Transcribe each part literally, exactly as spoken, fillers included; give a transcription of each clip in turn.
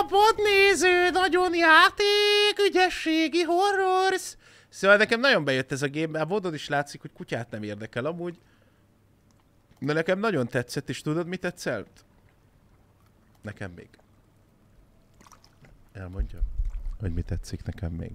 Szabad néző, nagyon játék, ügyességi horrors. Szóval nekem nagyon bejött ez a game, már vodod is látszik, hogy kutyát nem érdekel amúgy. De nekem nagyon tetszett, és tudod, mi tetszett? Nekem még. Elmondjam, hogy mi tetszik nekem még.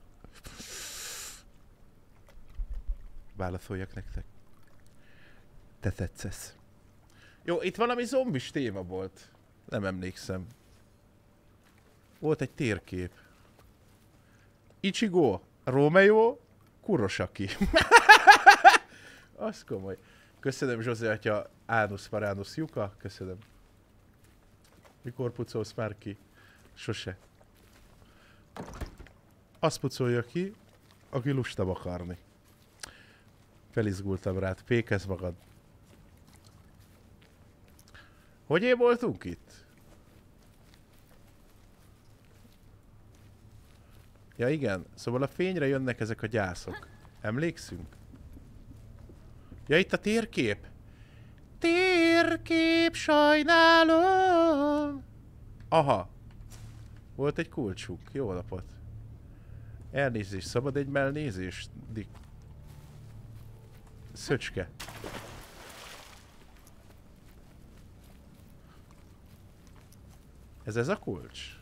Válaszoljak nektek. Te tetszesz. Jó, itt valami zombis téma volt. Nem emlékszem. Volt egy térkép. Ichigo, Romeo, Kurosaki. Az komoly. Köszönöm, Zsozé atya, Ánusz Maránusz Juka. Köszönöm. Mikor pucolsz már ki? Sose. Azt pucolja ki, aki lustam akarni. Felizgultam rád. Pékezz magad. Hogy én voltunk itt? Ja igen, szóval a fényre jönnek ezek a gyászok. Emlékszünk? Ja, itt a térkép. Térkép, sajnálom. Aha. Volt egy kulcsuk. Jó napot. Elnézést, szabad egy mellnézést? Dik. Szöcske. Ez ez a kulcs?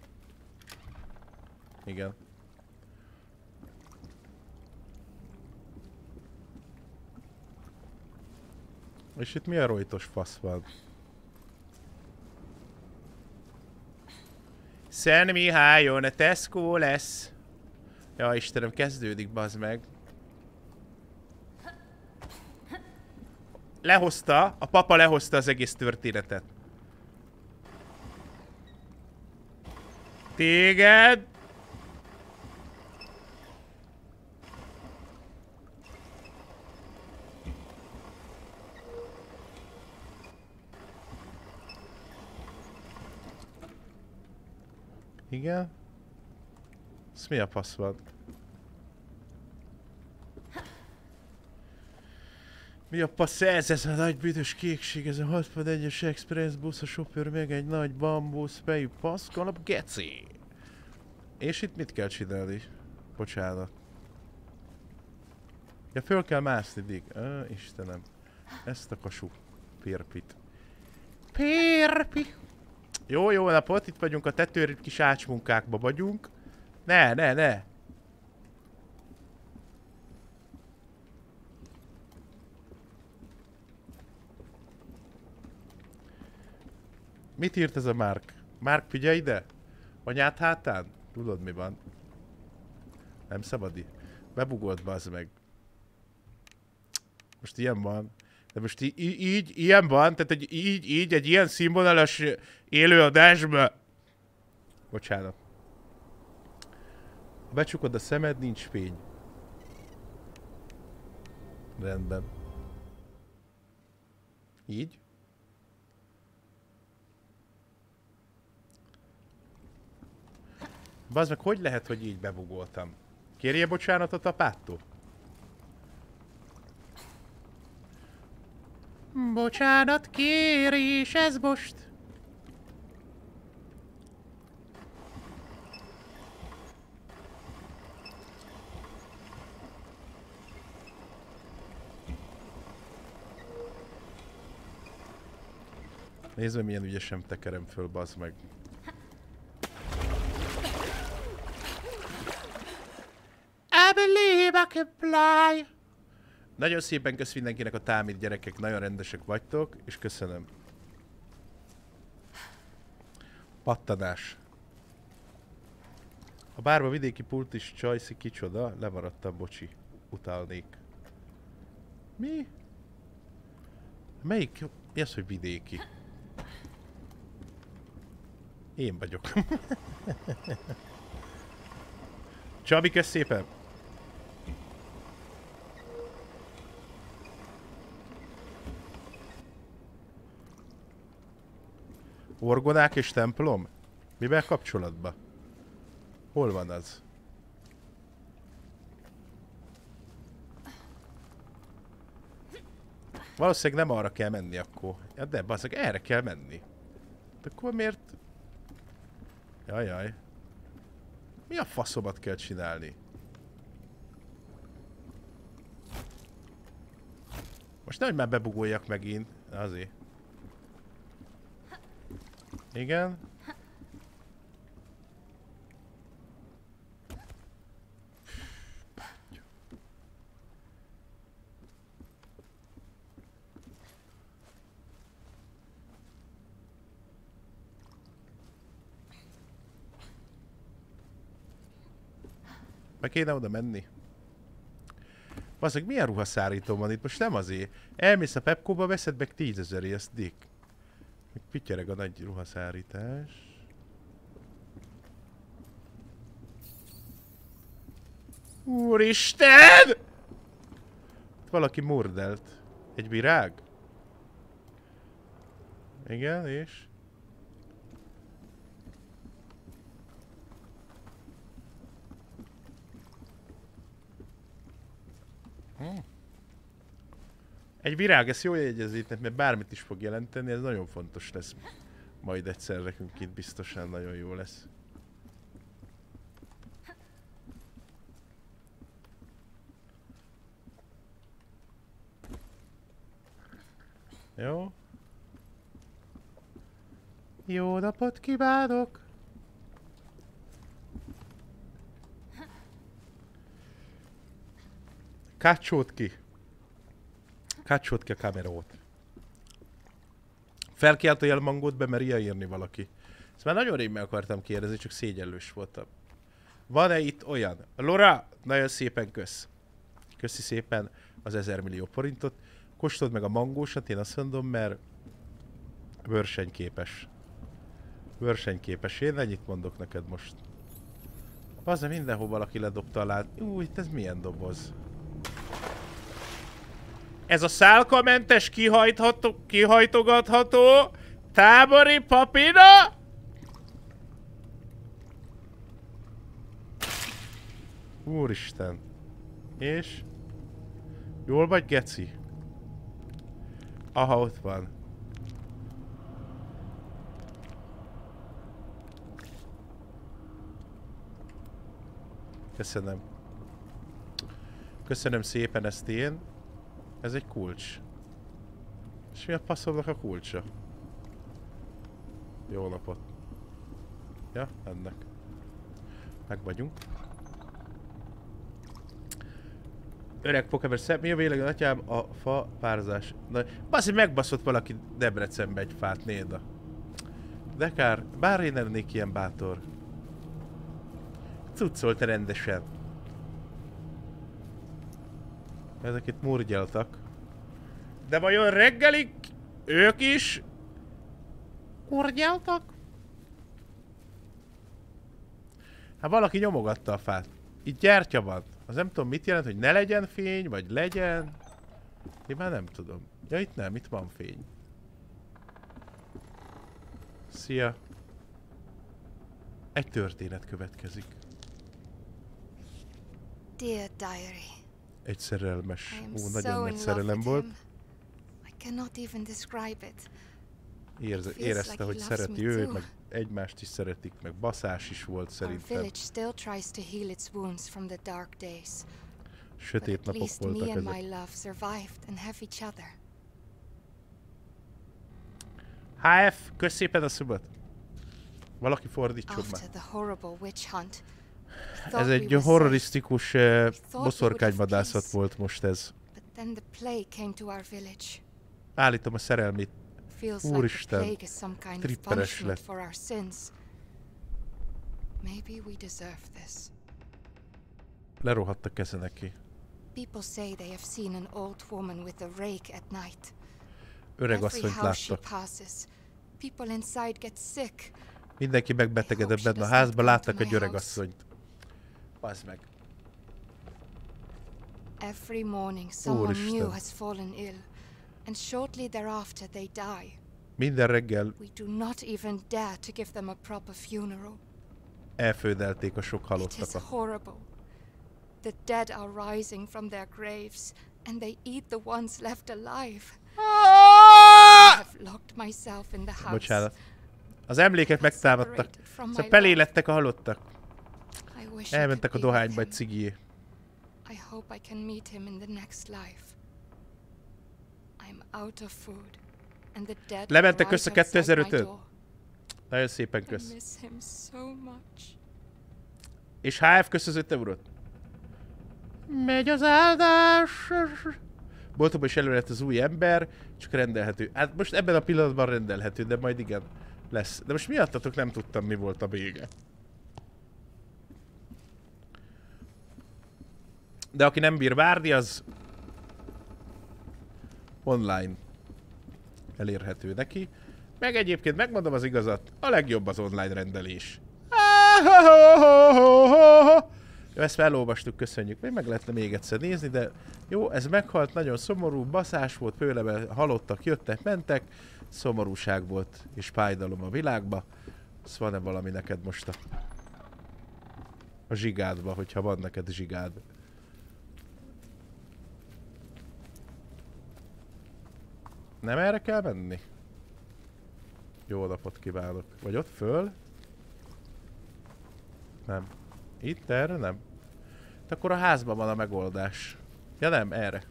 Igen. És itt mi a rojtos fasz van? Szent Mihályon a Tesco lesz. Ja Istenem, kezdődik, bazd meg. Lehozta, a papa lehozta az egész történetet. Téged? Igen? Ez mi a fasz van? Mi a fasz ez? Ez a nagy büdös kékség, ez a hatvanegyes express busz, a sofőr meg egy nagy bambusz, fejű paszkalap, geci! És itt mit kell csinálni? Bocsánat. Ja, föl kell mászni, Dig. Á, Istenem. Ezt a kasú pérpit. Pérpi! Jó, jó napot, itt vagyunk a tetőr, kis ácsmunkákba vagyunk. Ne, ne, ne! Mit írt ez a Mark? Mark, figyelj ide! Anyád hátán? Tudod mi van? Nem szabad? Bebugolt, bazd meg. Most ilyen van. De most így, így ilyen van, tehát egy, így, így egy ilyen színvonalas élőadásban. Bocsánat. Ha becsukod a szemed, nincs fény. Rendben. Így. Bazd meg, hogy lehet, hogy így bebugoltam? Kérje bocsánatot apától? Bocsánat kérés, ez most. Nézd, milyen ügyesen tekerem föl, bazd meg. I believe I can fly. Nagyon szépen kösz mindenkinek a támít, gyerekek, nagyon rendesek vagytok, és köszönöm. Pattanás. A bárba vidéki pult is csajszi, kicsoda, lemaradtam, bocsi. Utálnék. Mi? Melyik? Mi az, hogy vidéki? Én vagyok. Csabi, kösz szépen! Orgonák és templom? Mivel kapcsolatban? Hol van az? Valószínűleg nem arra kell menni akkor. Ja de, basszak, erre kell menni. De akkor miért? Jajjaj. Mi a faszomat kell csinálni? Most nehogy már bebugoljak megint. Azért. Igen. Meg kéne oda menni. Bazzeg, milyen ruhaszárító van itt? Most nem azért. Elmész a Pepco-ba, veszed meg tízezerért, ezt dick. Pittyereg a nagy ruhaszárítás. Úristen! Valaki murdelt. Egy virág? Igen, és? Hm. Egy virág, ezt jól jegyezzétek, mert bármit is fog jelenteni, ez nagyon fontos lesz. Majd egyszer nekünk itt biztosan nagyon jó lesz. Jó. Jó napot kívánok! Kácsót ki! Kácsót ki a kamerót. Felkiáltó jelmangót bemerje írni valaki. Ezt már nagyon rég meg akartam kérdezni, csak szégyellős voltam. Van-e itt olyan? Laura, nagyon szépen kösz. Köszi szépen az ezer millió forintot. Kóstold meg a mangósat, én azt mondom, mert versenyképes. Versenyképes. Én ennyit mondok neked most. Az mindenhol valaki ledobta alá. Új, ez milyen doboz? Ez a szálkamentes kihajtható, kihajtogatható tábori papina? Úristen. És? Jól vagy, geci? Aha, ott van. Köszönöm. Köszönöm szépen ezt én. Ez egy kulcs. És mi a passzomnak a kulcsa? Jó napot. Ja, ennek. Meg vagyunk. Öreg Pokémon szem, mi a vélemény, atyám, a fa párzás. Na, baszik, megbaszott valaki Debrecenbe egy fát, néda. De kár, bár én lennék ilyen bátor. Cuccolta rendesen. Ezek itt murgyaltak. De vajon reggelig ők is murgyaltak? Hát valaki nyomogatta a fát. Itt gyertya van. Az nem tudom mit jelent, hogy ne legyen fény, vagy legyen. Én már nem tudom. Ja, itt nem, itt van fény. Szia. Egy történet következik. Dear diary. Egy szerelmes. Ó, nagyon nagy szerelem volt. I cannot even describe it. Érze, érezte, hogy szereti ő, meg egymást is szeretik, meg baszás is volt szerintem. Sötét napok voltak ezek. há ef, kösz szépen a szubot. Valaki fordítson már. Ez egy horrorisztikus uh, boszorkányvadászat volt most ez. Állítom a szerelmét. Úristen, tripperes lett. Lerohadt a keze neki. Öreg asszonyt láttak. Mindenki megbetegedett benne a házba, láttak egy öreg asszonyt. Bazd meg. Every morning someone new has fallen ill, and shortly thereafter they die. Minden reggel We do not even dare to give them a proper funeral. elföldelték a sok It is halottakat. horrible. The dead are rising from their graves, and they eat the ones left alive. I have locked myself in the house. Bocsánat. Az emlékek megtámadtak. Szóval pelé lettek a halottak. Elmentek a dohányba egy cigié. I hope I can meet him in the next life. I'm out of food, and the dead lementek össze kétezer-ötöt. Nagyon szépen kösz. És há ef kösz az öt eurót. Megy az áldás. Boltokban is elő lett az új ember, csak rendelhető. Hát most ebben a pillanatban rendelhető, de majd igen lesz. De most miattatok nem tudtam, mi volt a vége. De aki nem bír várni, az online elérhető neki. Meg egyébként megmondom az igazat, a legjobb az online rendelés. Ezt felolvastuk, köszönjük. Még meg lehetne még egyszer nézni, de jó, ez meghalt, nagyon szomorú, baszás volt, főleg halottak, jöttek, mentek, szomorúság volt és fájdalom a világba. Ez van-e valami neked most a, a zsigádba, hogyha van neked zsigád? Nem erre kell menni? Jó napot kívánok. Vagy ott föl? Nem. Itt erre nem. De akkor a házban van a megoldás. Ja nem, erre.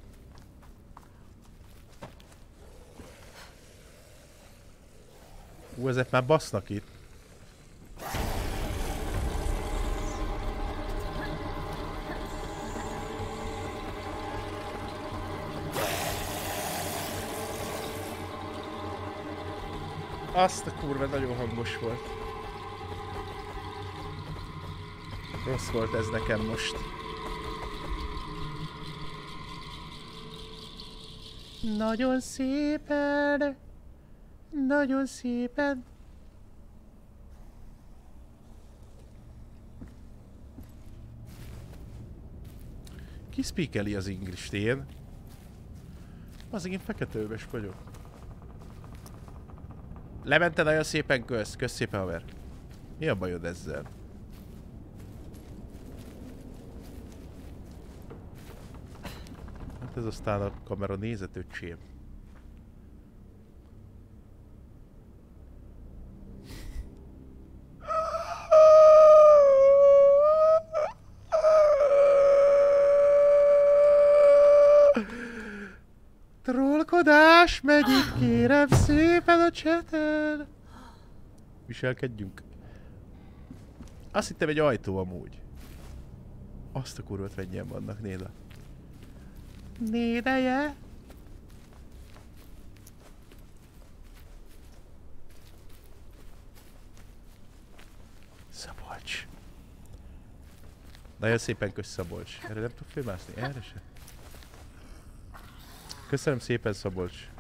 Ú, ezek már basznak itt. Azt a kurva, nagyon hangos volt. Rossz volt ez nekem most. Nagyon szépen. Nagyon szépen. Ki speakeli az English-t, én? Azig én feketőbös vagyok. Lemente nagyon szépen, kösz. Kösz szépen, haver. Mi a bajod ezzel? Hát ez aztán a kamera nézet, öcsém. Trollkodás megy itt, kérem szépen a cseten. Viselkedjünk. Azt hittem egy ajtó amúgy. Azt a kurvat mennyien vannak, Néda. Nédeje? Szabolcs. Nagyon szépen kösz, Szabolcs. Erre nem tudok fölmászni? Erre se? Köszönöm szépen, Szabolcs.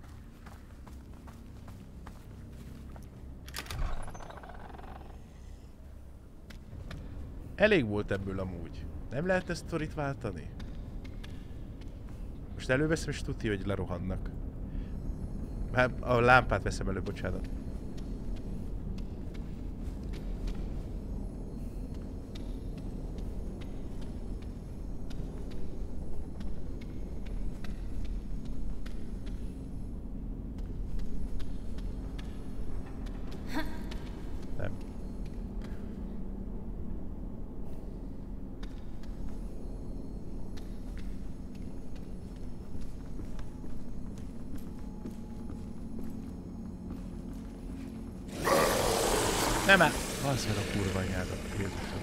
Elég volt ebből amúgy. Nem lehet ezt sztorit váltani? Most előveszem és tuti, hogy lerohannak. Hát a lámpát veszem elő, bocsánat. Nem. Nem áll! Az meg a kurva anyádat, Jézusom.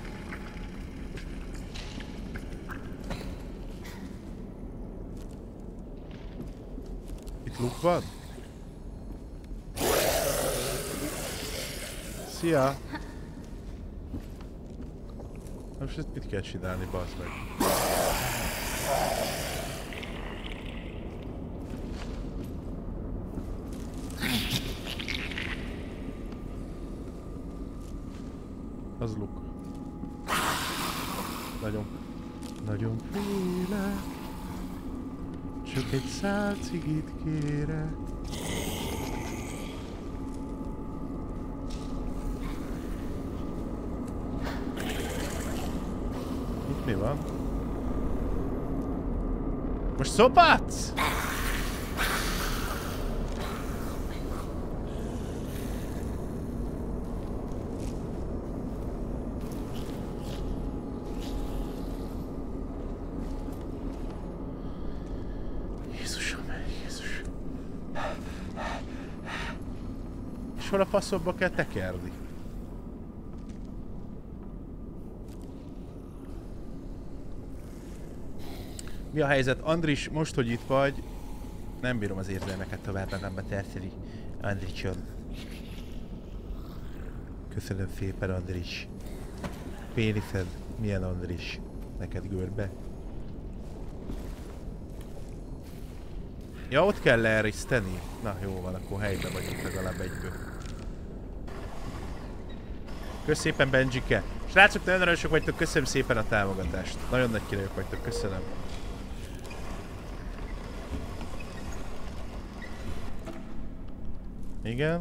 Itt luk van? Szia! Most ezt mit kell csinálni, bazd meg? Az luk. Nagyon, nagyon félek. Csak egy szál cigit kérek. Itt mi van? Most szopatsz? és hol a faszomba kell tekerni. Mi a helyzet? Andris, most, hogy itt vagy, nem bírom az érzelmeket tovább magamba terteni. Andricson. Köszönöm szépen, Andris. Péniszed, milyen Andris? Neked görbe? Ja, ott kell leeriszteni? Na jó van, akkor helyben vagyunk legalább egyből. Köszönöm szépen, Benjike. Srácok, nagyon-nagyon sok vagytok, köszönöm szépen a támogatást. Nagyon nagy királyok vagytok, köszönöm. Igen.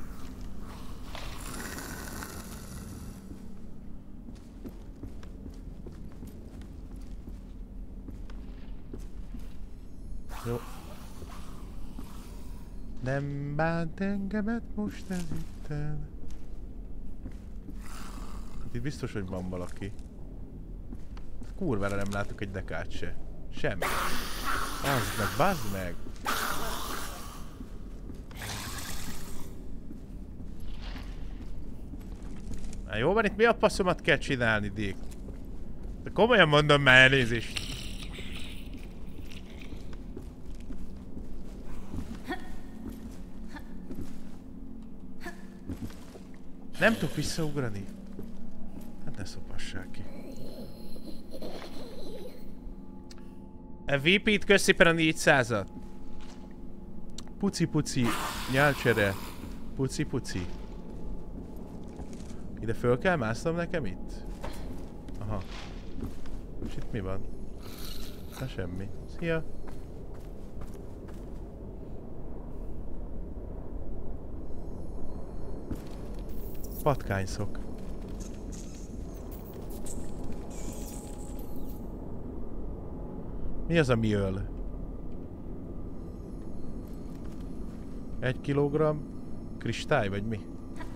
Jó. Nem bánt engemet most ez itten. Itt biztos, hogy van valaki. Kurvára nem látok egy dekát se. Semmi. Bazd meg, bazd meg! Na jó van, itt mi a passzomat kell csinálni, Dick? De komolyan mondom már, elnézést. Nem tudok visszaugrani. Hát ne szopassák ki. A vé pét kösz szépen a négyszázat. Puci-puci, nyálcsere. Puci-puci. Ide föl kell másznom nekem itt? Aha. És itt mi van? Na semmi. Szia! Patkányszok. Mi az, ami öl? Egy kilogramm kristály, vagy mi?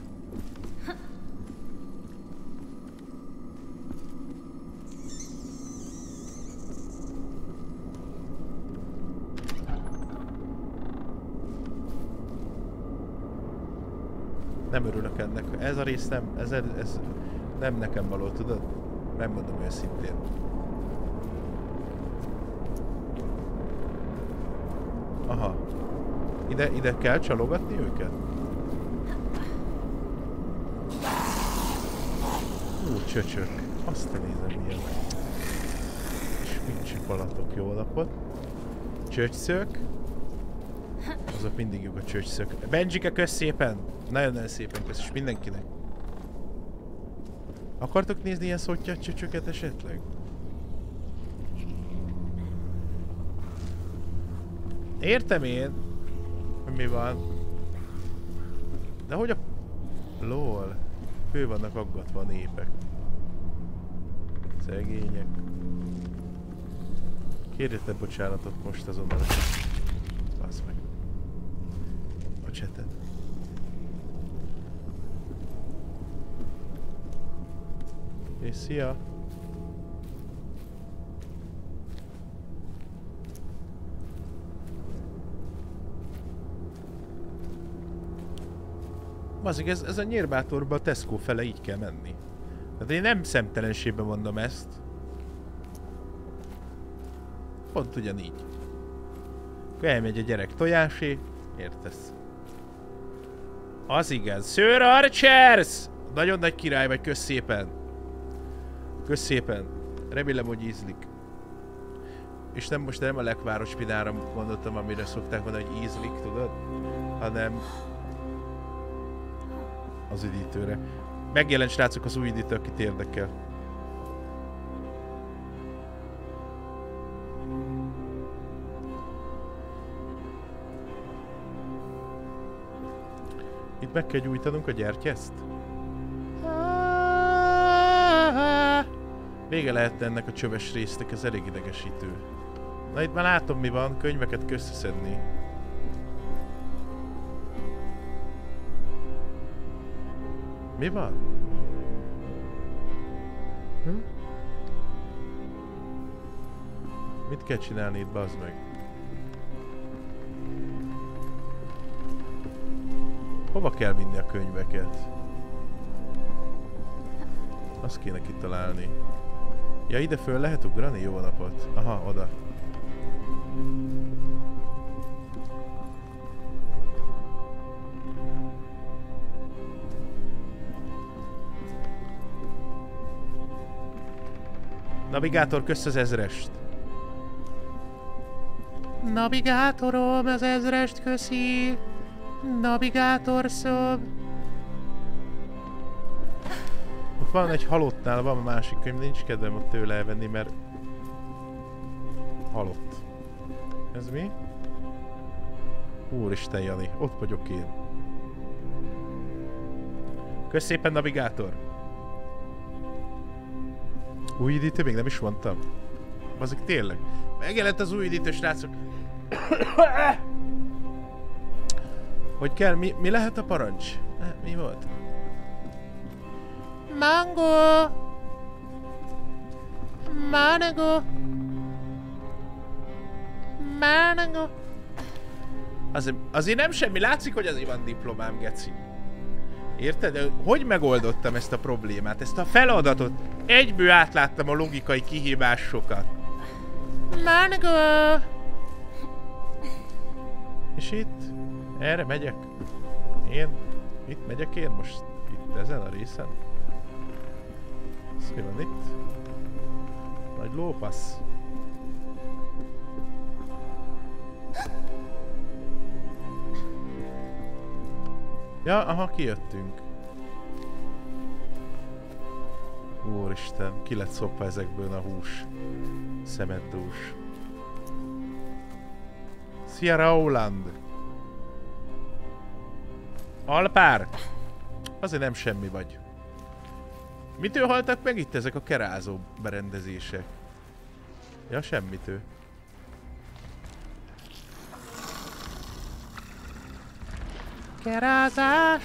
Nem örülök ennek. Ez a rész nem, ez, ez nem nekem való, tudod? Megmondom őszintén. Aha. Ide, ide kell csalogatni őket? Ú, csöcsök. Azt nézem milyen. És mit csipalatok, jó napot. Csöcsszök. Azok mindig jók a csöcsszök. Benjike, kösz szépen! Nagyon-nagyon szépen kösz, és mindenkinek. Akartok nézni ilyen szottyat csöcsöket esetleg? Értem én, hogy mi van. De hogy a... Lol. Fő vannak aggatva a népek. Szegények. Kérjetek bocsánatot most azonnal. Basz meg. A csetet. És szia! Bazzik, ez, ez a Nyírbátorba a Tesco fele így kell menni. Tehát én nem szemtelenségben mondom ezt. Pont ugyanígy. Akkor elmegy a gyerek tojásé, értesz? Az igaz. Sir Archers! Nagyon nagy király vagy, kösz szépen. Kösz szépen. Remélem, hogy ízlik. És nem most nem a lekváros pinára gondoltam, amire szokták mondani, hogy ízlik, tudod? Hanem az üdítőre. Megjelent, srácok, az új üdítő, akit érdekel. Itt meg kell gyújtanunk a gyertyeszt? Vége lehetne ennek a csöves résznek, ez elég idegesítő. Na itt már látom mi van, könyveket kell összeszedni. Mi van? Hm? Mit kell csinálni itt, bazd meg? Hova kell vinni a könyveket? Azt kéne kitalálni. Ja, ide föl lehet ugrani? Jó napot. Aha, oda. Navigátor, kösz az ezrest. Navigátorom, az ezrest köszi. Navigátor szob. Ott van egy halottnál, van a másik könyv, nincs kedvem ott tőle elvenni, mert halott. Ez mi? Úristen, Jani, ott vagyok én. Kösz szépen, navigátor. Új üdítő? Még nem is mondtam. Azok tényleg. Megjelent az új üdítő, srácok. Hogy kell? Mi, mi lehet a parancs? Mi volt? Mango! Mango! Mango! Azért, azért nem semmi, látszik, hogy azért van diplomám, geci. Érted? De hogy megoldottam ezt a problémát? Ezt a feladatot? Egyből átláttam a logikai kihívásokat. Mango! És itt? Erre megyek? Én? Itt megyek én most? Itt ezen a részen? Ez mi van itt? Nagy lópasz. Ja, aha, kijöttünk. Úristen, ki lett szopva ezekből a hús. Szemeddús. Szia, Rowland! Alpár! Azért nem semmi vagy. Mitől haltak meg itt ezek a kerázó berendezések? Ja, semmitől. Kerázás!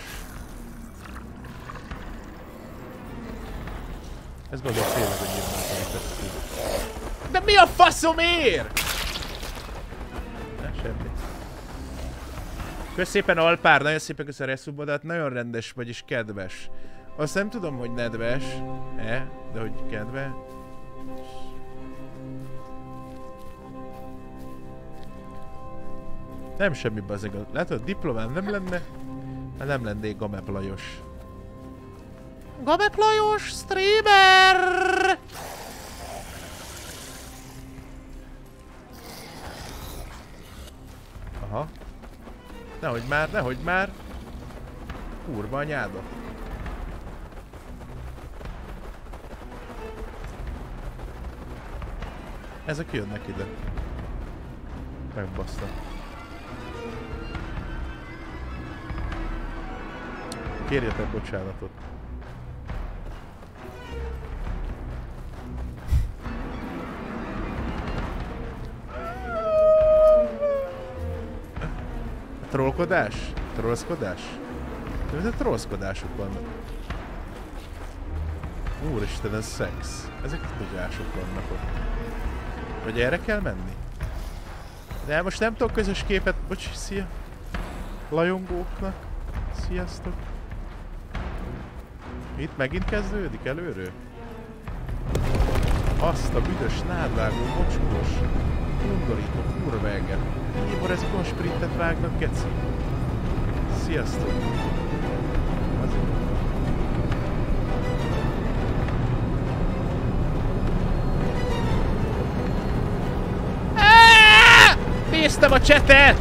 Ez gondolom tényleg, hogy nyilván. De mi a faszomért? Ne, semmi. Kösz szépen, Alpár, nagyon szépen köszönöm a reszubodat, nagyon rendes vagy és kedves. Azt nem tudom, hogy nedves, e, de hogy kedves. Nem semmi bazeg. Látod, diplomám nem lenne, hát nem lennék Gamep Lajos. Gamep Lajos, streamer! Aha. Nehogy már, nehogy már. Kurva anyáda. Ezek jönnek ide. Megbasztam. Kérjetek bocsánatot. A trollkodás? Trollszkodás? De trollszkodások vannak. Úristen, ez szex. Ezek tudások vannak ott. Vagy erre kell menni? De most nem tudok közös képet... Bocs, szia! Lajongóknak. Sziasztok! Itt megint kezdődik előről? Azt a büdös, nádvágó, mocskos, undorító kurva eget. Tibor, ez konsprintet vágnak, geci. Sziasztok! Azért. Néztem a csetet!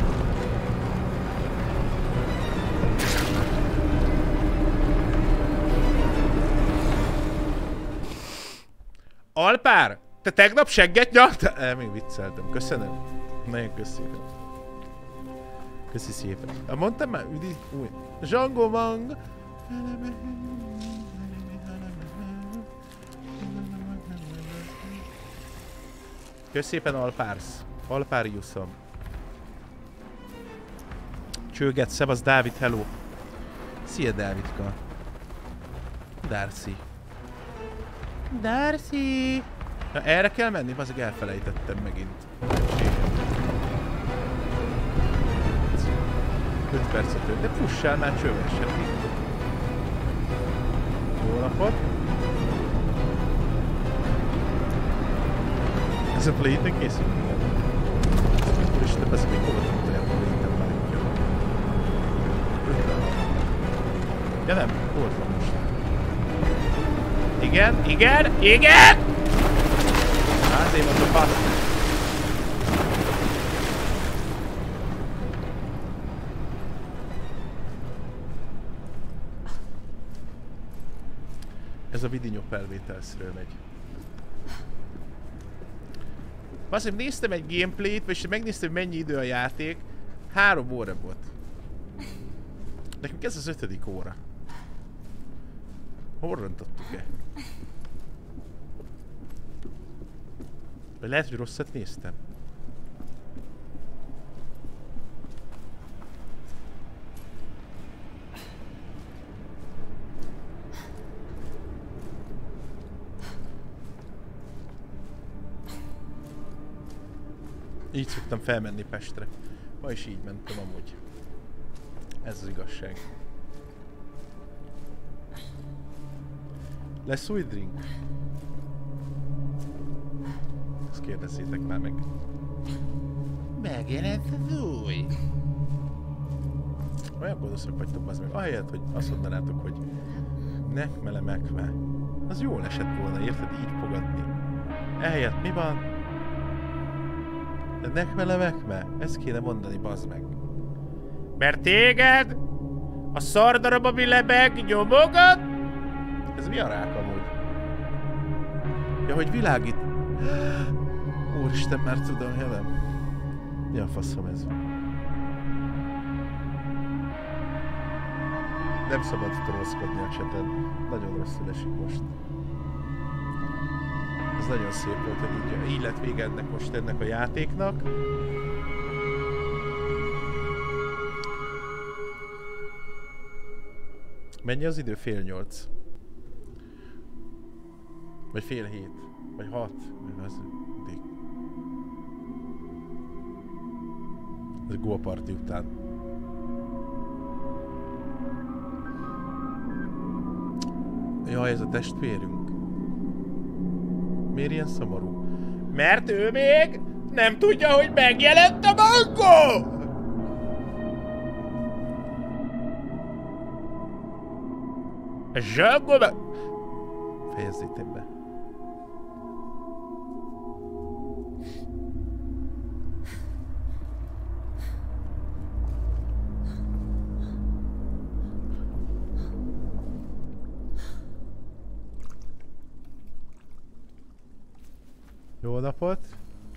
Alpár! Te tegnap segget nyaltál? El, még vicceltem. Köszönöm. Nagyon köszönöm. Köszi szépen. Mondtam már? Üdi... Új. Zsangó Mang! Kösz szépen, Alpársz. Alpáriuszom. Csőget, szevasz, Dávid, hello. Szia, Dávidka. Darcy. Darcy! Na, erre kell menni? Bazeg, elfelejtettem megint. öt percet öt, de fussál már csövesen. Jó napot! Ez a plate-nek készül? Úristen, ez még hol volt olyan plate-en bárkja? Ja nem, hol van most? Igen, igen, igen! Hát azért mondom, bassz. Ez a vidinyó felvételszről megy. Azt néztem egy gameplayt, és megnéztem, hogy mennyi idő a játék. Három óra volt. Nekünk ez az ötödik óra. Hol rontottuk-e? Vagy lehet, hogy rosszat néztem. Így szoktam felmenni Pestre. Ma is így mentem amúgy. Ez az igazság. Lesz új drink? Ezt kérdezzétek már meg. Megjelent az új! Olyan gonoszak vagytok az meg. Ahelyett, hogy azt mondanátok, hogy nekmele mekve. Az jól esett volna, érted? Így fogadni. Ehelyett mi van? De nekmele mekve? Ezt kéne mondani, bazd meg. Mert téged a szardarab, ami lebeg, nyomogat? Ez mi a rák amúgy? Ja, hogy világít. Úristen, már tudom, helem. Mi a faszom ez? Nem szabad trollszkodni a cseten. Nagyon rosszul esik most. Ez nagyon szép volt, hogy így, így lett vége ennek most ennek a játéknak. Mennyi az idő? Fél nyolc. Vagy fél hét. Vagy hat. Ez, ez Goa Party után. Jaj, ez a testvérünk. Miért ilyen szomorú? Mert ő még nem tudja, hogy megjelent a mangó! A zsangó meg... Fejezzétek be. Jó napot!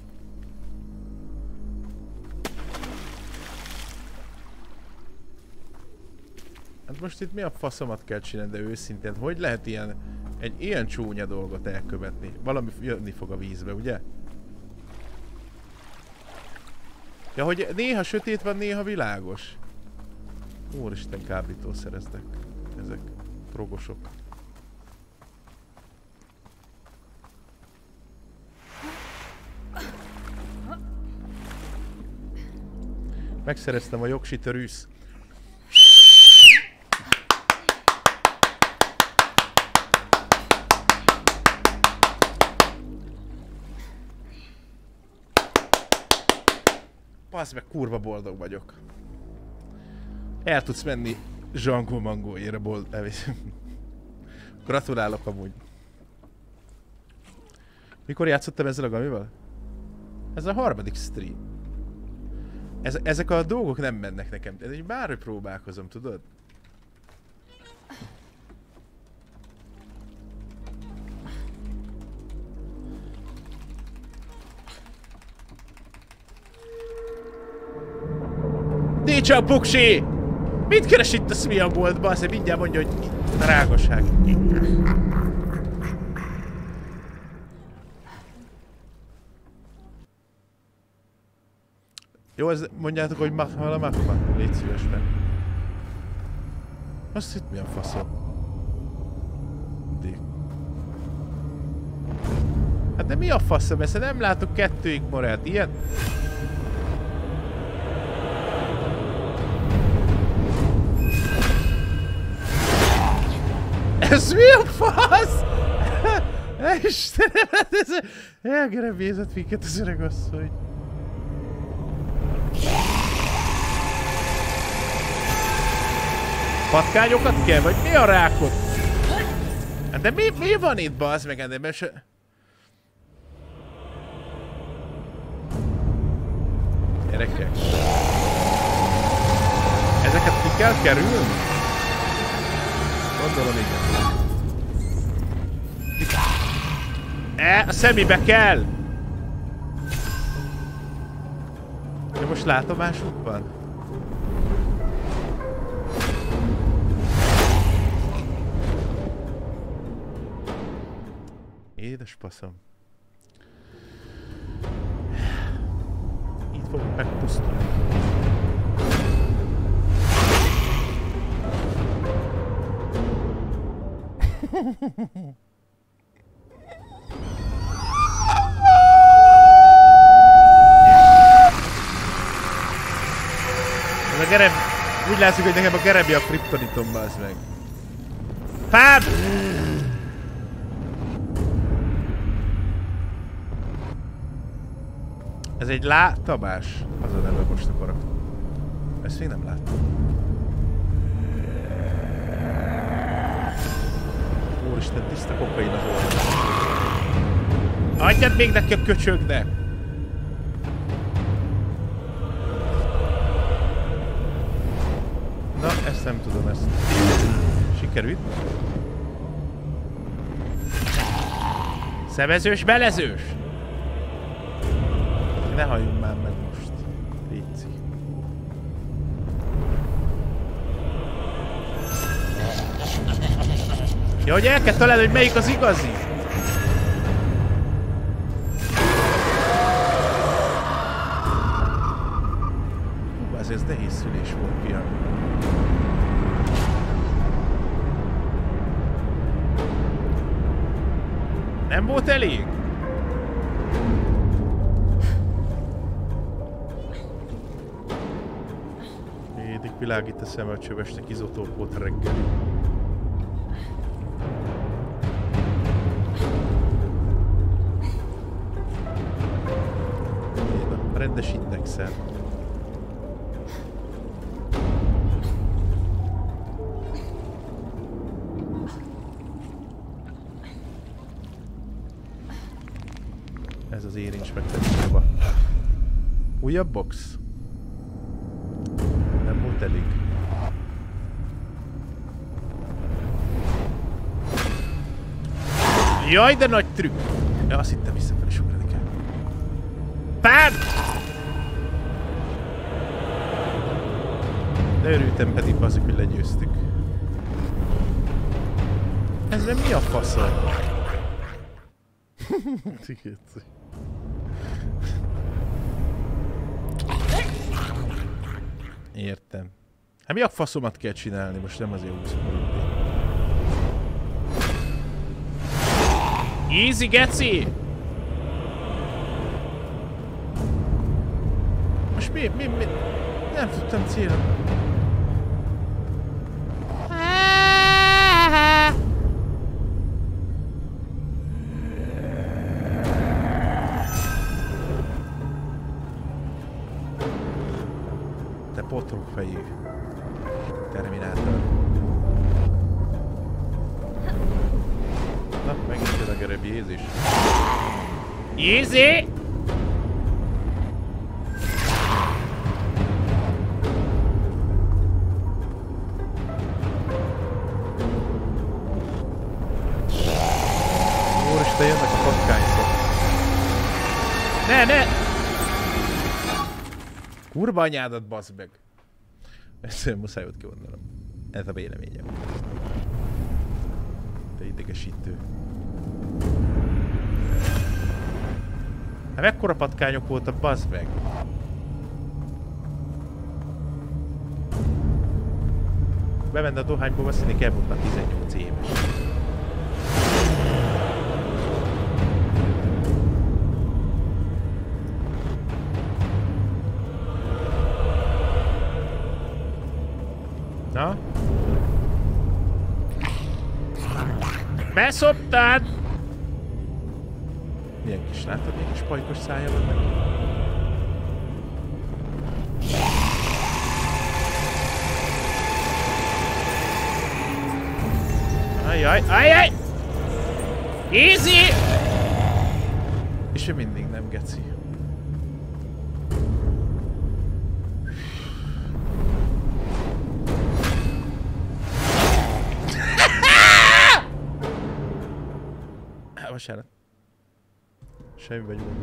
Hát most itt mi a faszomat kell csinálni, de őszintén, hogy lehet ilyen, egy ilyen csúnya dolgot elkövetni? Valami jönni fog a vízbe, ugye? Ja, hogy néha sötét van, néha világos. Úristen, kábítószereznek ezek progosok. Megszereztem a jogsit a rűsz. Bazd meg, kurva boldog vagyok. El tudsz menni Zsangó Mangóért boldog. Gratulálok amúgy. Mikor játszottam ezzel a gamival? Ez a harmadik stream. Ez, ezek a dolgok nem mennek nekem. Ez egy bárhogy próbálkozom, tudod? Nincs a puksi! Mit keres itt a Smia boltba? Azt mindjárt mondja, hogy rágosság. Jó, ez mondjátok, hogy Mahmal a Mahma. Légy szíves meg. Azt itt mi a faszom? Dick. Hát de mi a faszom? Ezt nem látok kettőig morát. Ilyen? Ez mi a fasz? Istenem, hát ez... Elgerebézett minket az öreg asszony. Patkányokat kell, vagy mi a rákot? De mi, mi van itt, bazd meg, ennél se... Gyerekek. Ezeket ki kell kerülni? Gondolom, igen. E, a szemébe kell! De most látomásuk van? Édes paszom. Itt fogunk megpusztulni. Ez a gereb... Úgy látszik, hogy nekem a gerebi a kriptonitom, bazd meg. Fáb! Ez egy látabás. Az a neve most a karakter. Ezt még nem láttam. Úristen, tiszta kokain az oldal. Adjad még neki a köcsögnek! Na, ezt nem tudom, ezt. Sikerült? Szemezős, belezős! Ne halljunk már meg most. Léci. Ja, hogy el kell találni, hogy melyik az igazi. Hú, ez, ez nehéz szülés volt, fiam. Nem volt elég? Édik világít a szeme a csövesnek, izotóp volt reggeli. A rendes indexel. Ez az érincs megtetszőba. Újabb box? Nem volt elég. Jaj, de nagy trükk! Ja, azt hittem visszafelé sugrani kell. Bám! De örültem pedig azok, hogy legyőztük. Ez nem mi a faszom? Értem. Hát mi a faszomat kell csinálni? Most nem azért húszom. Easy, geci! Most mi, mi, mi? Nem tudtam célom. Te potrokfejű. Terminátor. Na, megint jön a görög Jézus. Jézi! Úristen, jönnek a patkányok. Ne, ne! Kurva anyádat, baszd meg! Ezt muszáj ott kimondanom. Ez a véleményem. Te idegesítő. Hát mekkora patkányok voltak, baszd meg! Bemenne a dohányból, azt hinni kell volt már tizennyolc éves. Na? Beszoptad! Milyen kis, látod, milyen kis pajkos szája van neki? Ajjaj, ajjaj! Easy! És ő mindig nem geci. Vasárnap. Semmi vagy múl.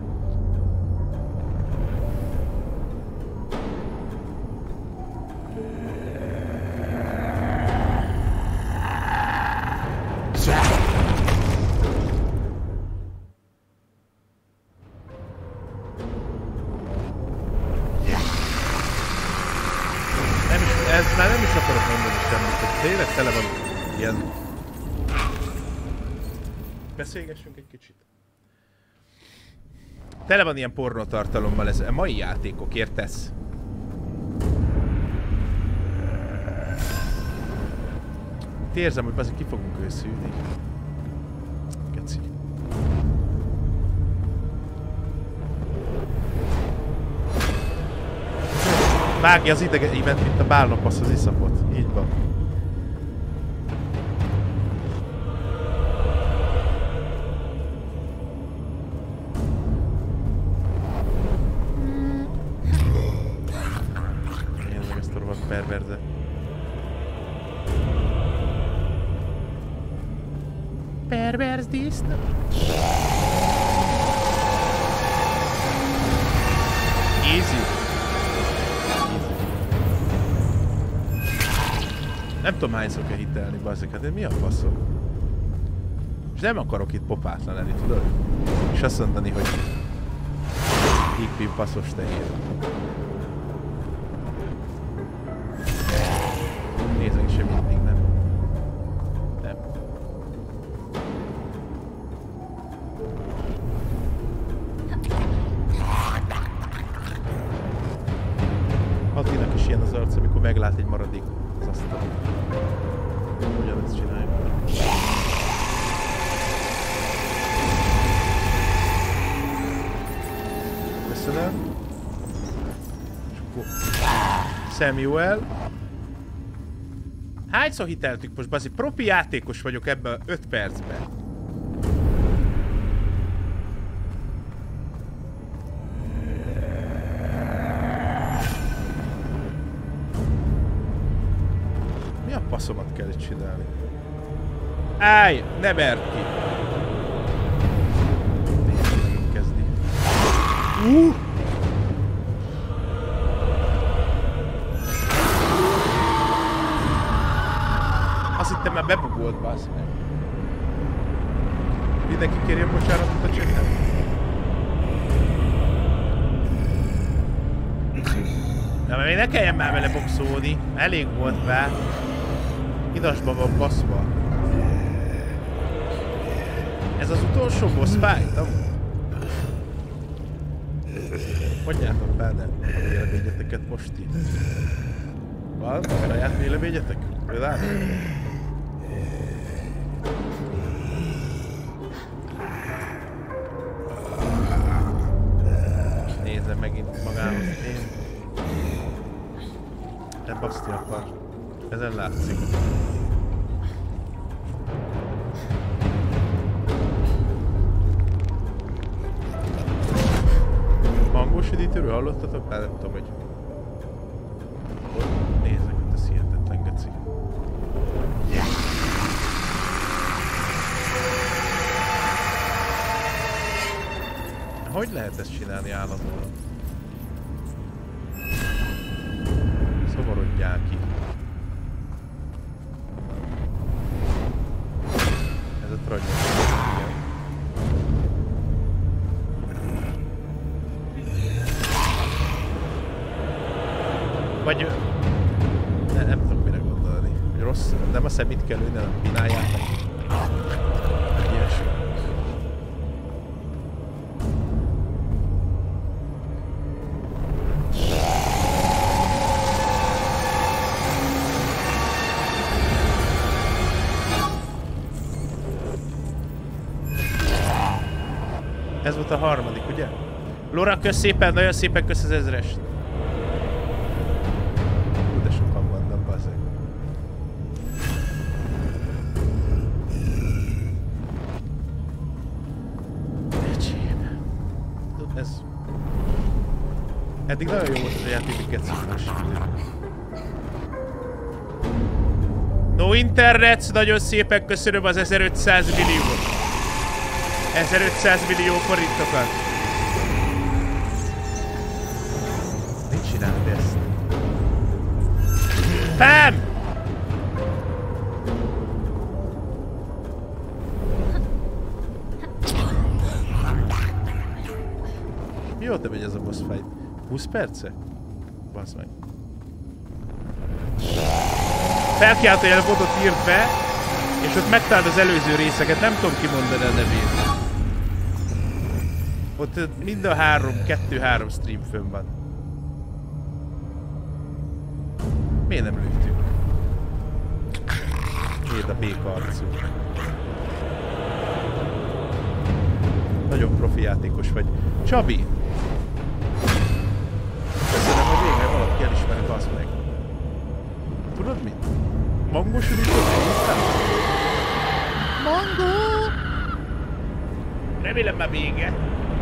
Nem is, ez már nem is akarok mondani semmit, hogy tényleg tele van ilyen... Beszélgessünk egy kicsit. Tele van ilyen pornótartalommal ez a mai játékok, értesz? Érzem, hogy azért ki fogunk őszülni. Keci. Vágja az idegeimet, mint a bálnapasz az iszapot. Így van. Perverze. Perverz disznó. Easy. Nem tudom hányszor kell hitelni bazzeket, de mi a faszom? És nem akarok itt popátlan lenni, tudod? És azt mondani, hogy hígpin passzos tehér. Nézzük sem mindig, nem? Nem. Attinak is ilyen az arc, amikor meglát egy maradékot az asztalon. Ugyanezt csinálja. Köszönöm. És akkor... Samuel. Hányszor hiteltük most, bazi? Profi játékos vagyok ebben öt percben. Mi a faszomat kell itt csinálni? Állj! Ne verd ki! Megint kezdi. Uh! Azt hittem már bebugolt, bassz meg. Mindenki kérjen bocsánatot a csetet. Na, mert még ne kelljen már vele boxolni. Elég volt be. Idasba van baszva. Ez az utolsó boss fight, amúgy? Mondjátok fel, de a véleményeteket most így. Van? Saját véleményetek? Például? Nézem megint magához. Én... Nem baszti akar. Ezen látszik. Mangós üdítőről hallottatok? Hát nem tudom, hogy... Nézzek, hogy ez hihetetlen geci. Hogy lehet ezt csinálni állandóan? Szomorodjál ki. Ez a tragy. Vagy... Ne, nem tudok mire gondolni. Hogy rossz, nem a szemét kell lőni, hanem pináljátok. Ilyesmi. Ez volt a harmadik, ugye? Laura, kösz szépen, nagyon szépen kösz az ezrest. Hú, de sokan vannak, bazzeg. Ecsém. Ez... Eddig nagyon jó volt az a játék, hogy kecilmes. No Internet, nagyon szépen köszönöm az ezerötszáz milliót. ezerötszáz millió forintokat. Mit csinálod ezt? Pam! Mióta megy ez a boss fight? húsz perce? Bassz meg. Felkiáltó jelpontot írt be, és ott megtalált az előző részeket, nem tudom kimondani a nevét. Ott mind a három, kettő-három stream fönn van. Miért nem lőttük? Miért a béka arcú? Nagyon profi játékos vagy. Csabi! Köszönöm, hogy végre valaki elismeri, bassz meg. Tudod mit? Mangos üdítőt elhívtál? Mango! Remélem már vége.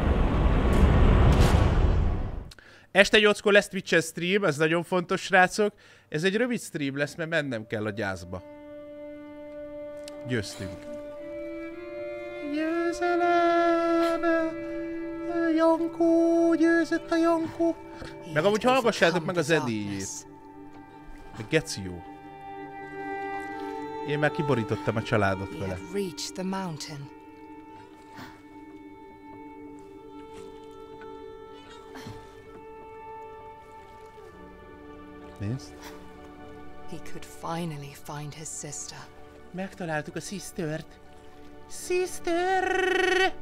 Este nyolckor lesz Twitch-en stream, ez nagyon fontos, srácok. Ez egy rövid stream lesz, mert mennem kell a gyászba. Győztünk. Győzelem! Jankó, győzött a Jankó! Meg amúgy hallgassátok meg a zenéjét. Meg geci jó. Én már kiborítottam a családot vele. Nézd. He could finally find his sister. Megtaláltuk a sistert. Sister!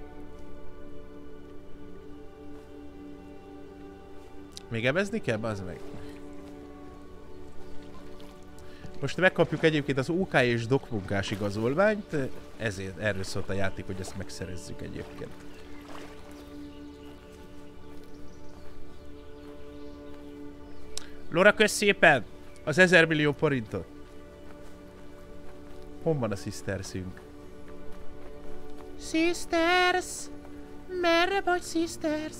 Még ebezni kell? Bazd meg. Most megkapjuk egyébként az ó ká és dokmunkás igazolványt, ezért erről szólt a játék, hogy ezt megszerezzük egyébként. Laura, kösz szépen az ezer millió forintot. Hol van a sistersünk? Sisters! Merre vagy, sisters?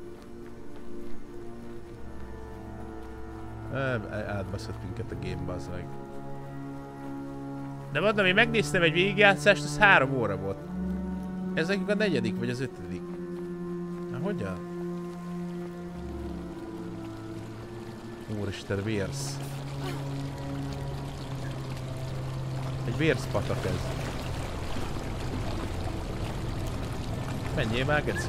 Átbaszott minket a game, bazd meg. De mondom, én megnéztem egy végigjátszást, az három óra volt. Ez nekünk a negyedik vagy az ötödik. Na hogyan? Úristen, vérsz. Egy vérszpatak ez. Menjél már, geci.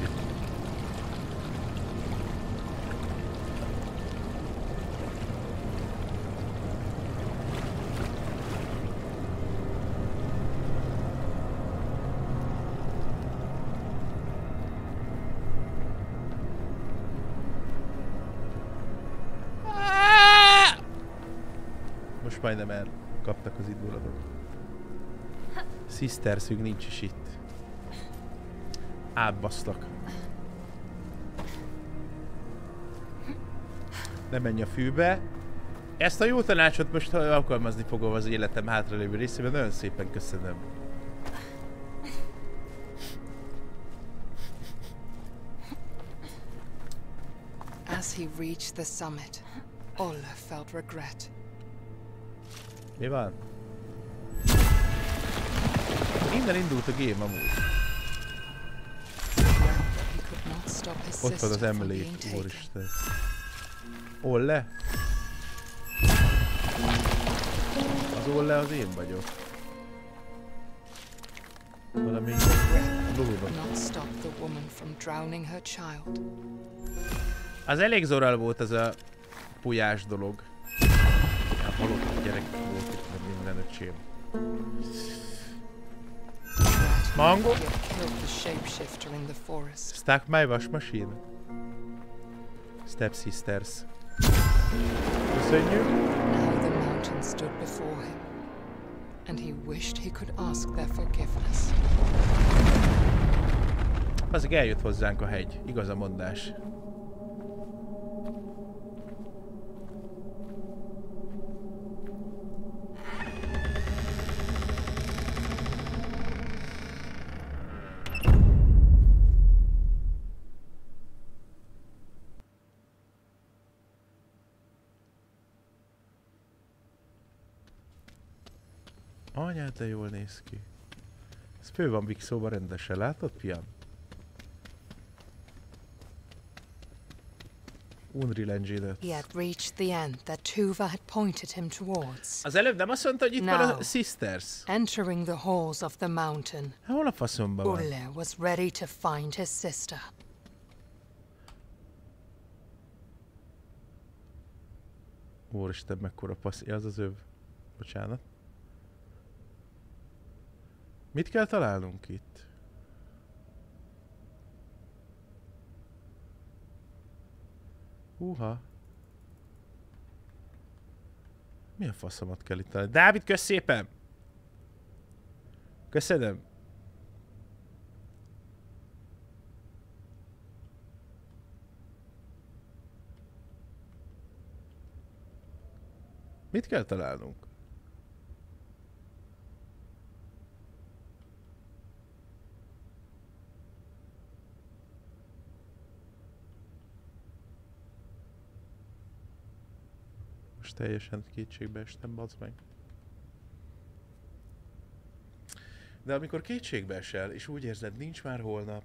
Majdnem elkaptak az indulatok. Sisterszünk nincs is itt. Átbasztak. Ne menj a fűbe. Ezt a jó tanácsot most alkalmazni fogom az életem hátralévő részében. Nagyon szépen köszönöm. As he reached the summit, Olle felt regret. Mi van? Innen indult a game amúgy. Ott van az Emily, úristen. Olle? Az Olle az én vagyok. Valami lóban. Az elég zoral volt ez a pujás dolog. Halott a gyerek volt itt, meg minden öcsém. Mango? Stack my wash machine. Step sisters. Köszönjük. Now the mountain stood before him, and he wished he could ask their forgiveness. Azok eljött hozzánk a hegy. Igaz a mondás. Anyád, de jól néz ki. Ez fő van Vixóban rendesen, látod, fiam? Unreal Engine öt. He had reached the end that Tuva had pointed him towards. Az előbb nem azt mondta, hogy itt van a Sisters? Entering the halls of the mountain, Hol a faszomban van? Ulle was ready to find his sister. Úristen, mekkora passz... Az az öv. Bocsánat. Mit kell találnunk itt? Húha. Mi a faszomat kell itt találni? Dávid, kösz szépen! Köszönöm. Mit kell találnunk? Most teljesen kétségbe estem, bazd meg. De amikor kétségbe esel, és úgy érzed, nincs már holnap,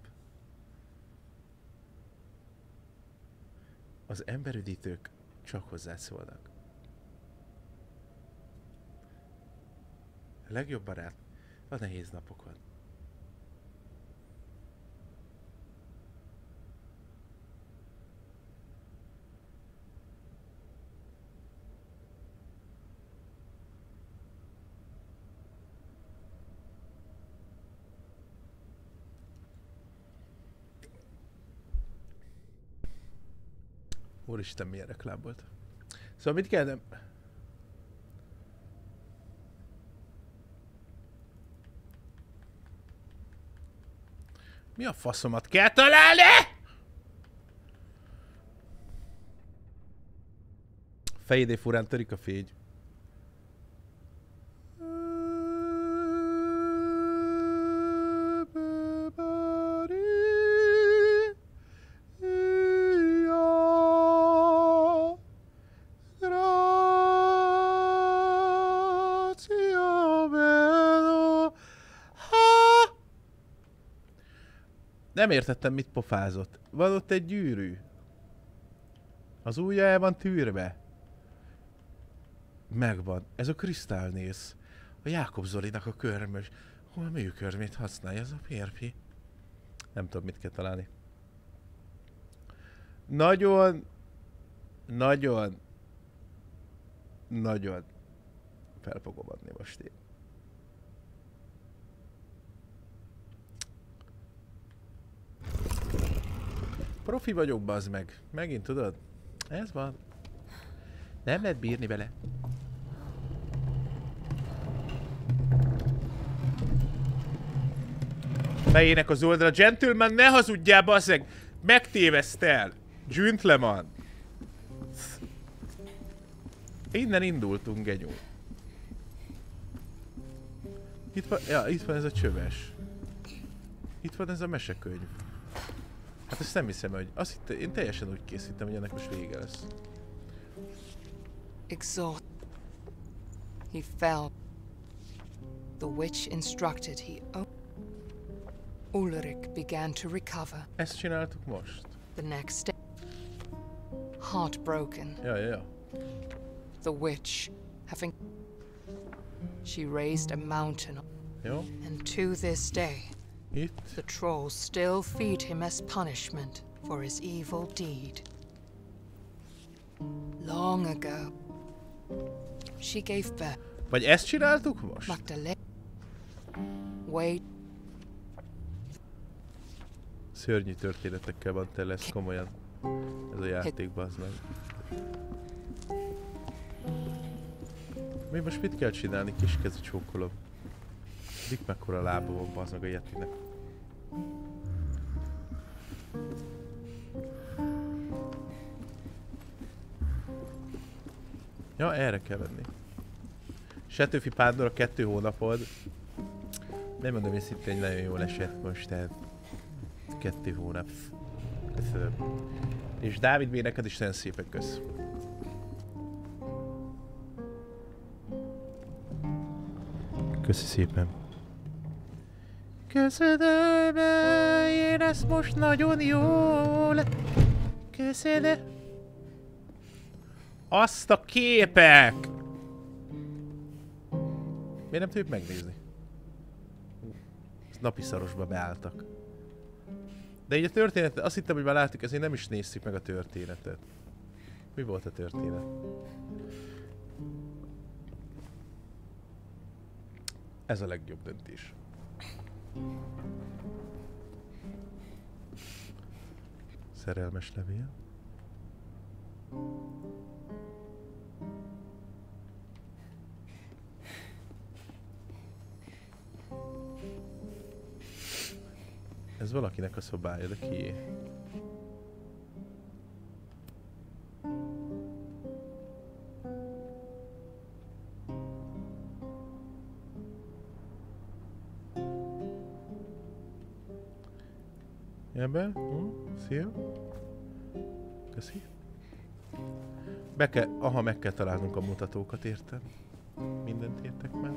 az emberüdítők csak hozzászólnak. A legjobb barát a nehéz napokon. Úristen, milyen reklám volt. Szóval mit kell nem... Mi a faszomat kell találni? Fejédé furán törik a fény. Nem értettem, mit pofázott. Van ott egy gyűrű. Az ujja el van tűrve. Megvan. Ez a Kristálnész. A Jákob Zolinak a körmös. Hol a műkörmét használja ez a férfi? Nem tudom, mit kell találni. Nagyon... Nagyon... Nagyon... Fel fogom adni most én. Profi vagyok, bazd meg. Megint tudod? Ez van. Nem lehet bírni vele. Fejének az oldala. Gentleman, ne hazudjál, bazd meg! Megtévesztel! Gentleman! Innen indultunk, genyó. Itt van, ja, itt van ez a csöves. Itt van ez a mesekönyv. Hát ezt nem hiszem, hogy... Azt hitte, én teljesen úgy készítem, hogy ennek most vége lesz. Exhaust. He fell. The witch instructed he... Ulrich began to recover. Ezt csináltuk most. The next day... Heartbroken. Ja, ja, ja. The witch, having... She raised a mountain. Jó. And to this day... Itt. The trolls still feed him as punishment for his evil deed. Long ago, she gave birth. Vagy ezt csináltuk most? Magdalena. Wait. Szörnyű történetekkel van tele, ez komolyan. Ez a játék, bazd meg. Mi most mit kell csinálni? Kiskezi csókolom. Dik mekkora lába van, bazd meg a Yetinek. Ja, erre kell venni. Setőfi Pándora kettő hónapod. Nem mondom őszintén, hogy nagyon jól esett most, tehát kettő hónap. Köszönöm. És Dávid, még neked is nagyon szépen kösz. Köszi szépen. Köszönöm, én ezt most nagyon jól. Köszönöm. Azt a képek! Miért nem tudjuk megnézni? Ezt napi szarosba beálltak. De így a történetet, azt hittem, hogy már láttuk, ezért nem is néztük meg a történetet. Mi volt a történet? Ez a legjobb döntés. Szerelmes levél. Ez valakinek a szobája, de kié? Ebben? Hm? Szia? Köszi. Be kell, aha, meg kell találnunk a mutatókat, értem. Mindent értek már.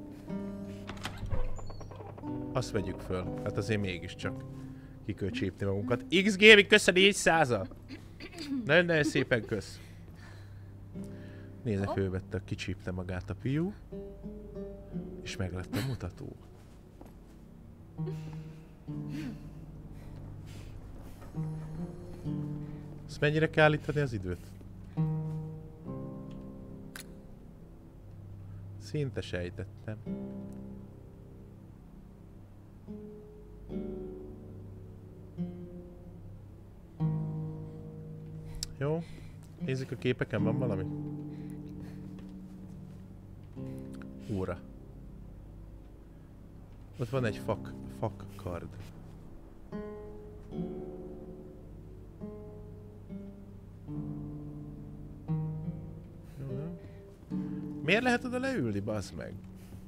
Azt vegyük föl. Hát azért mégiscsak ki kell csípni magunkat. X Gaming, kösz a négyszázat! Nagyon-nagyon szépen kösz. Nézze, fölvette, kicsípte magát a fiú. És meg lett a mutató. Ezt mennyire kell állítani az időt? Szinte sejtettem. Jó. Nézzük a képeken, van valami? Óra. Ott van egy fak, fak kard. Jó. Miért lehet oda leülni, bazd meg?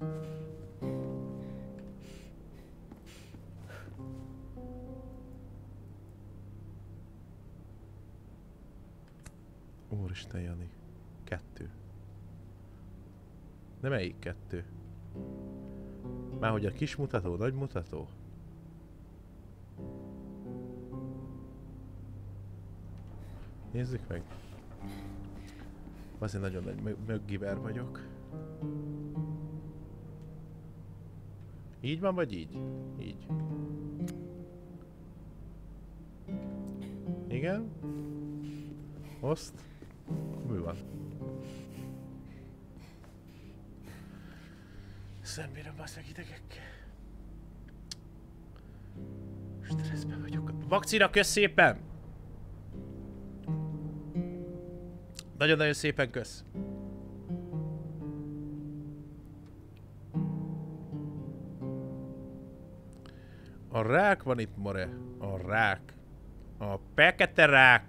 Úristen, Jani. Kettő. De melyik kettő? Már hogy a kis mutató, nagy mutató? Nézzük meg. Azért nagyon nagy möggiver vagyok. Így van, vagy így? Így. Igen? Oszt? Mi van? Szembírom basszak idegekkel. Stresszben vagyok. Vakcina, kösz szépen! Nagyon-nagyon szépen kösz. A rák van itt, more. A rák. A fekete rák.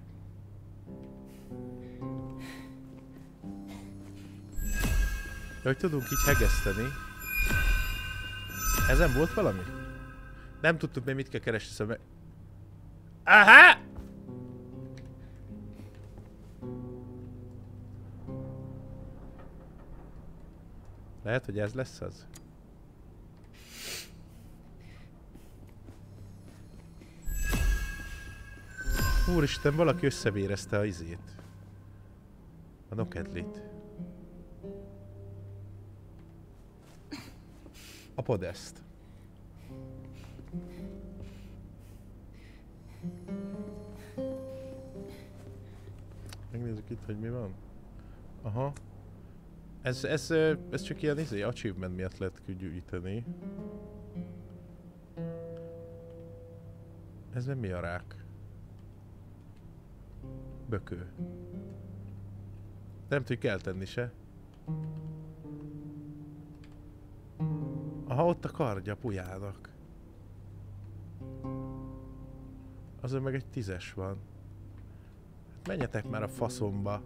Hogy tudunk így hegeszteni? Ezen volt valami? Nem tudtuk még mit kell keresni, szóval meg... Aha! Lehet, hogy ez lesz az? Úristen, valaki összevérezte a izét. A nokedlit. A podest. Megnézzük itt, hogy mi van. Aha. Ez, ez, ez csak ilyen izé, achievement miatt lehet gyűjteni. Ez nem mi a rák? Bökő. Nem tudjuk eltenni se. Aha, ott a kardja pujának. Azon meg egy tízes van. Menjetek már a faszomba.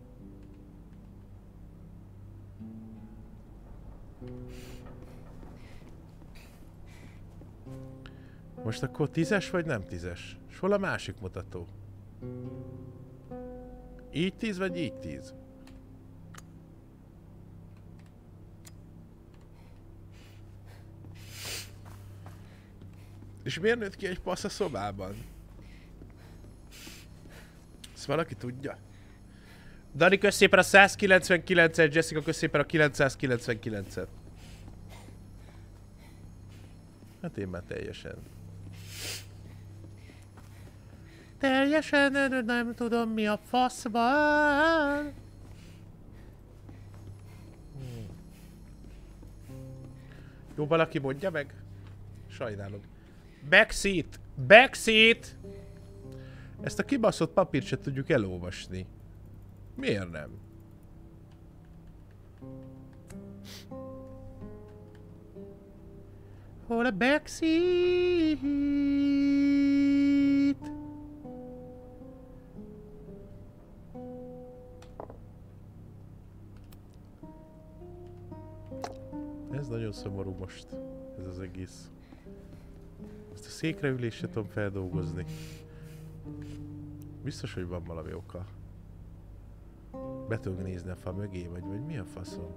Most akkor tízes vagy nem tízes? És hol a másik mutató? Így tíz vagy így tíz? És miért nőtt ki egy passz a szobában? Ezt valaki tudja? Dani, kösz szépen a százkilencvenkilencet, Jessica, kösz szépen a kilencszázkilencvenkilencet. Hát én már teljesen. Teljesen nem tudom mi a faszban. Hmm. Jó, valaki mondja meg? Sajnálom. Backseat! Backseat! Ezt a kibaszott papírt se tudjuk elolvasni. Miért nem? Hol a backseat? Ez nagyon szomorú most, ez az egész. Ezt a székre ülést sem tudom feldolgozni. Biztos, hogy van valami oka. Be tudok nézni a fa mögé, vagy, vagy mi a faszom?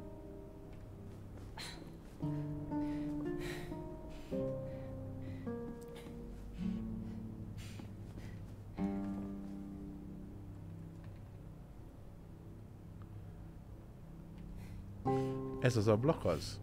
Ez az ablak az?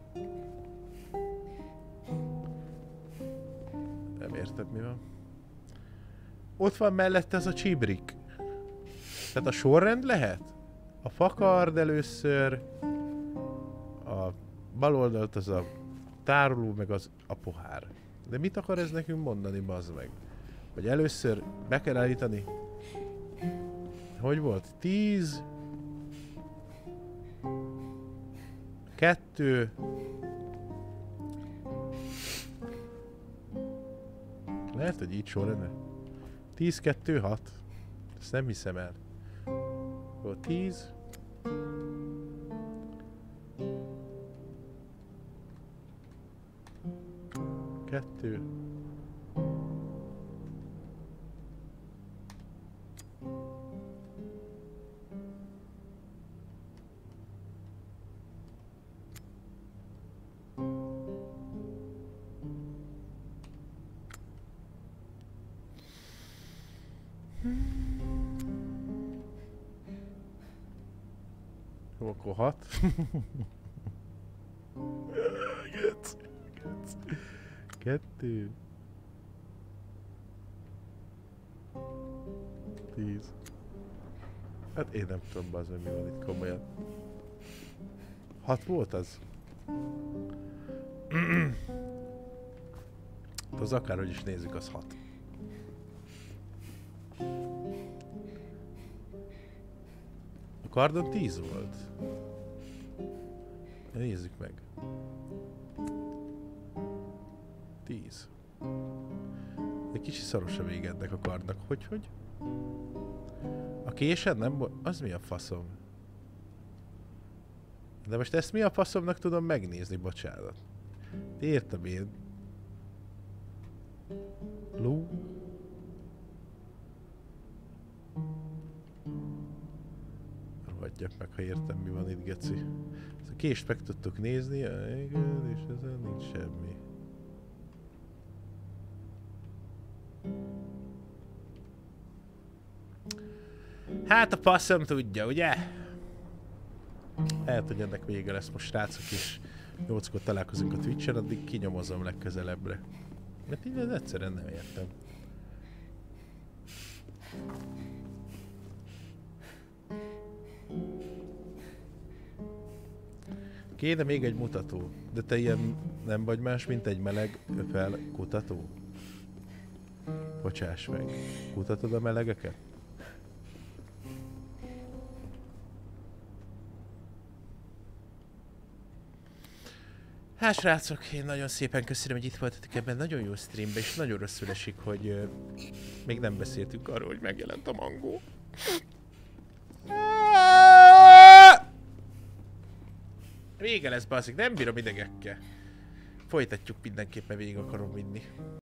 Nem értem, mi van. Ott van mellette ez a csibrik. Tehát a sorrend lehet? A fakard először, a bal oldalt az a tároló, meg az a pohár. De mit akar ez nekünk mondani, bazd meg? Vagy először be kell állítani? Hogy volt? Tíz... Kettő... Lehet, hogy így sorrendben? tíz, kettő, hat. Ezt nem hiszem el. Jó, tíz. Kettő. Jó, akkor hat. Kettő. Tíz. Hát én nem tudom, bazd meg, mi van itt komolyan. Hat volt az? Az akárhogy is nézzük, az hat. A kardon tíz volt. Nézzük meg. tíz. Egy kicsit szaros a vége ennek a kardnak. Hogy, hogy? A késed nem volt? Az mi a faszom? De most ezt mi a faszomnak tudom megnézni, bocsánat. Értem én. Lú. Rohadjak meg, ha értem, mi van itt, geci. Ezt a kést meg tudtuk nézni, igen, és ezen nincs semmi. Hát a passzom tudja, ugye? Lehet, hogy ennek vége lesz most, srácok, és nyolckor találkozunk a Twitch-en, addig kinyomozom legközelebbre. Mert így ez egyszerűen nem értem. Kéne még egy mutató, de te ilyen nem vagy más, mint egy meleg öpel kutató? Bocsáss meg, kutatod a melegeket? Hát srácok, én nagyon szépen köszönöm, hogy itt voltatok ebben nagyon jó streamben, és nagyon rosszul esik, hogy uh, még nem beszéltünk arról, hogy megjelent a mangó. Vége lesz, baszik, nem bírom idegekkel. Folytatjuk mindenképpen, végig akarom vinni.